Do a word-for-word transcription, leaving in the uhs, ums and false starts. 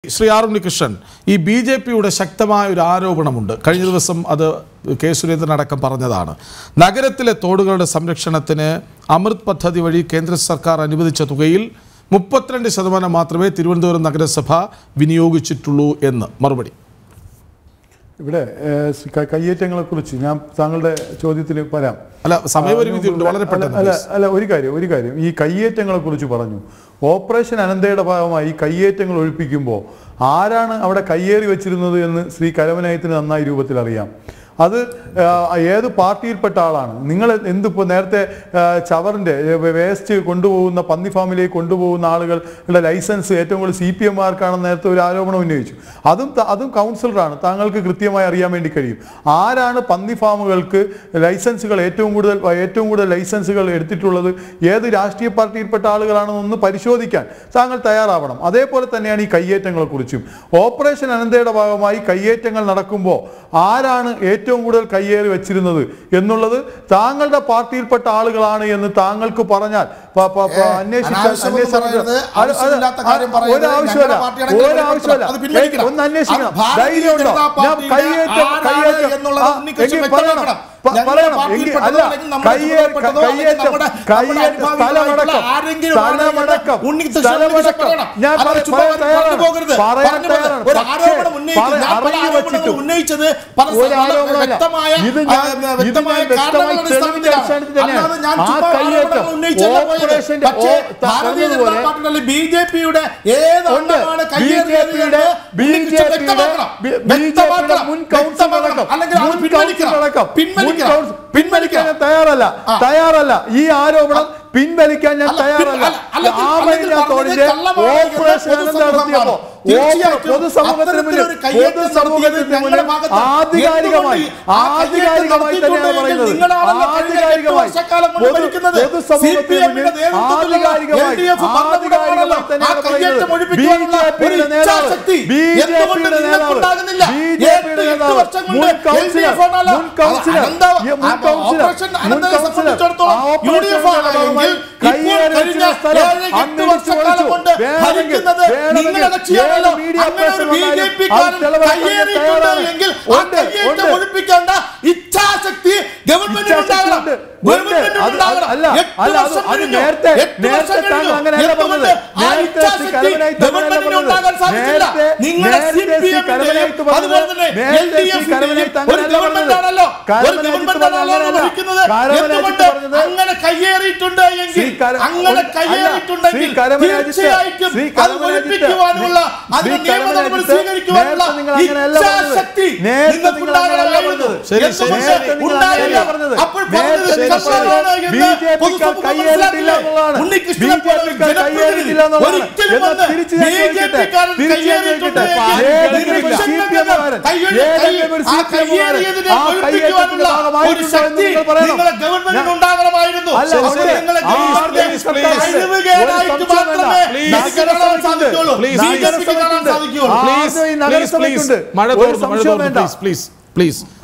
Shri R Unnikrishnan, ഈ B J പിയുടെ ശക്തമായ ഒരു ആരോപണമുണ്ട്. കഴിഞ്ഞ ദിവസം അത് കെ സുരേന്ദ്രൻ അടക്കം പറഞ്ഞതാണ്. നഗരത്തിലെ തോടുകളുടെ സംരക്ഷണത്തിന് അമൃത് പദ്ധതി വഴി കേന്ദ്ര സർക്കാർ അനുവദിച്ച തുകയിൽ മുപ്പത്തിരണ്ട് ശതമാനം മാത്രമേ തിരുവനന്തപുരം നഗരസഭ വിനിയോഗിച്ചിട്ടുള്ളൂ എന്ന് മറുപടി. ഇവിടെ കയ്യേറ്റങ്ങളെക്കുറിച്ച് ഞാൻ താങ്കളുടെ ചോദ്യത്തിൽ പറയാം. അല്ല, സമയപരിമിതിയുണ്ട്, വളരെ പെട്ടെന്ന്. അല്ല അല്ല ഒരു കാര്യം ഒരു കാര്യം ഈ കയ്യേറ്റങ്ങളെക്കുറിച്ച് പറഞ്ഞു. ഓപ്പറേഷൻ അനന്തയുടെ ഭാഗമായി കയ്യേറ്റങ്ങൾ ഒഴിപ്പിക്കുമ്പോൾ ആരാണ് അവിടെ കയ്യേറി വെച്ചിരുന്നത് എന്ന് ശ്രീ കരമനയത്തിന് നന്നായി രൂപത്തിൽ അറിയാം. അത് ഏത് പാർട്ടിയിൽപ്പെട്ട ആളാണ്? നിങ്ങൾ എന്തിപ്പോൾ നേരത്തെ ചവറിൻ്റെ വേസ്റ്റ് കൊണ്ടുപോകുന്ന പന്നി ഫാമിലേക്ക് കൊണ്ടുപോകുന്ന ആളുകളുടെ ലൈസൻസ് ഏറ്റവും കൂടുതൽ സി പി എമ്മാർക്കാണെന്ന് നേരത്തെ ഒരു ആരോപണം ഉന്നയിച്ചു. അതും അതും കൗൺസിലറാണ്. താങ്കൾക്ക് കൃത്യമായി അറിയാൻ വേണ്ടി കഴിയും ആരാണ് പന്നി ഫാമുകൾക്ക് ലൈസൻസുകൾ ഏറ്റവും കൂടുതൽ ഏറ്റവും കൂടുതൽ ലൈസൻസുകൾ എടുത്തിട്ടുള്ളത്, ഏത് രാഷ്ട്രീയ പാർട്ടിയിൽപ്പെട്ട ആളുകളാണെന്നൊന്ന് പരിശോധിക്കാൻ താങ്കൾ തയ്യാറാവണം. അതേപോലെ തന്നെയാണ് ഈ കയ്യേറ്റങ്ങളെക്കുറിച്ചും. ഓപ്പറേഷൻ അനന്തയുടെ ഭാഗമായി കയ്യേറ്റങ്ങൾ നടക്കുമ്പോൾ ആരാണ് ഏറ്റവും ഏറ്റവും കൂടുതൽ കയ്യേറി വെച്ചിരുന്നത് എന്നുള്ളത് താങ്കളുടെ പാർട്ടിയിൽപ്പെട്ട ആളുകളാണ് എന്ന് താങ്കൾക്ക് പറഞ്ഞാൽ അന്വേഷിക്കാൻ ഒരാവശ്യമല്ല ഒരാവശ്യമല്ല ഒന്ന് അന്വേഷിക്കണം. ധൈര്യമുണ്ടോ? ഞാൻ കയ്യേറ്റം കയ്യേറ്റം പറയണം പറയണം എങ്കിൽ അല്ല കയ്യേറ്റം കയ്യേറ്റം കയ്യേറ്റം സ്ഥലമടക്കം സ്ഥലമടക്കം സ്ഥലമടക്കം ഞാൻ പറയാൻ തയ്യാറാണ് പറയാൻ തയ്യാറാണ് അറിഞ്ഞു വെച്ചിട്ടു ഒരു ആരോപണമല്ല. ഇത് ഞാൻ ഇത് ഞാൻ വ്യക്തമായി തെളിവിന്റെ അടിസ്ഥാനത്തിൽ തന്നെയാണ് ആ കയ്യേറ്റം ഓപ്പറേഷന്റെ പറഞ്ഞതുപോലെ ബി ജെ പിയുടെ ബി ജെ പിയുടെ ബി ജെ പിയുടെ മുൻ കൗൺസിലറടക്കം മുൻ കൗൺസിലറടക്കം പിൻവലിക്കാൻ തയ്യാറല്ല തയ്യാറല്ല ഈ ആരോപണം പിൻവലിക്കാൻ ഞാൻ തയ്യാറല്ല. ആമയില്ലാത്തോടിന്റെ ഓപ്പറേഷൻ നടത്തിയപ്പോ പൊതുസമൂഹത്തിന് മുന്നിൽ പൊതുസമൂഹത്തിന് മുന്നിൽ ആധികാരികമായി ആധികാരികമായി തന്നെയാണ് പറയുന്നത്. ആധികാരികമായി പൊതുസമൂഹത്തിന് മുന്നിൽ ആധികാരികമായി ആധികാരികമായി തന്നെയാണ് പറയുന്നത്. ബി ജെ പിയുടെ നേതാവ് ബി ജെ പിയുടെ നേതാവ് ബി ജെ പിയുടെ നേതാവ് മുൻ കൗൺസിലർ മുൻ കൗൺസിലർ മുൻ കൗൺസിലർ മുൻ കൗൺസിലർ ഓപ്പറേഷൻ കയ്യേറി വെച്ച സ്ഥലം അന്വേഷിച്ചു വിളിച്ചു വേണമെങ്കിൽ വേണമെങ്കിൽ മീഡിയ ഒഴിപ്പിക്കേണ്ട ഇച്ഛാശക്തി ഗവൺമെന്റ് നേരത്തെ നേരത്തെ താങ്കൾ അങ്ങനെയല്ല പറഞ്ഞത്. നേരത്തെ കരമനയത്ത് നേരത്തെ നേരത്തെ കരമനയത്ത് പറഞ്ഞത് നേരത്തെ കരമനയത്ത് അങ്ങനെയല്ല പറഞ്ഞത്. കരമനയത്ത് അങ്ങനെയല്ല കരമനയത്ത് പറഞ്ഞത് അങ്ങനെ കയ്യേറിയിട്ടുണ്ട് എങ്കിൽ അങ്ങനെ കയ്യേറിയിട്ടുണ്ടെങ്കിൽ തീർച്ചയായിട്ടും അത് ഒഴിപ്പിക്കുവാനുള്ള അതിന്റെ നിയമ നടപടി സ്വീകരിക്കുവാനുള്ള ഇച്ഛാശക്തി നിങ്ങൾക്കുണ്ടാകണമല്ല പറഞ്ഞത്. ഉണ്ടായില്ല. അപ്പോൾ പറഞ്ഞത് കള്ളമാണ് എന്ന് പൊതുസമൂഹം മനസ്സിലാക്കില്ല. ഉണ്ണികൃഷ്ണനെ പോലെ ജനപ്രതിനിധി ഒരിക്കലും വന്ന് ബി ജെ പിക്കാരൻ കയ്യേറിയിട്ടുണ്ട് ആ കയ്യേറിയതിനെ ഒഴിപ്പിക്കുവാനുള്ള ഒരു ശക്തി നിങ്ങളെ ഗവൺമെന്റിന് ഉണ്ടാകണമായിരുന്നു. നിങ്ങളെ കഴിവുകേടായിട്ട് മാത്രമേ എനിക്ക് കാണാൻ സാധിക്കുള്ളൂ, ബി ജെ പിക്ക് കാണാൻ സാധിക്കുള്ളൂ. മഴ തോർന്നു, പ്ലീസ് പ്ലീസ്